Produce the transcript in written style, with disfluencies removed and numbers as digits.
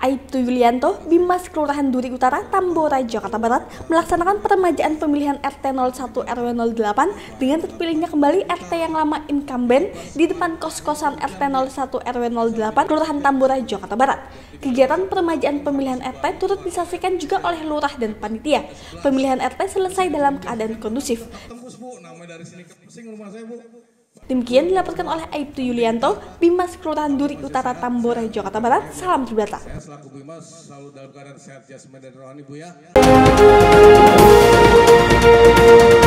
Aibtu Yulianto, Bimas Kelurahan Duri Utara, Tambora, Jakarta Barat, melaksanakan peremajaan pemilihan RT 01 RW 08 dengan terpilihnya kembali RT yang lama incumbent di depan kos-kosan RT 01 RW 08, Kelurahan Tambora, Jakarta Barat. Kegiatan peremajaan pemilihan RT turut disaksikan juga oleh lurah dan panitia. Pemilihan RT selesai dalam keadaan kondusif. Demikian dilaporkan oleh Aibtu Yulianto, Bimas Kelurahan Duri Utara, Tambora, Jakarta Barat. Salam Tribrata. Saya selaku Bimas selalu dalam keadaan sehat jasmani dan rohani, Bu ya.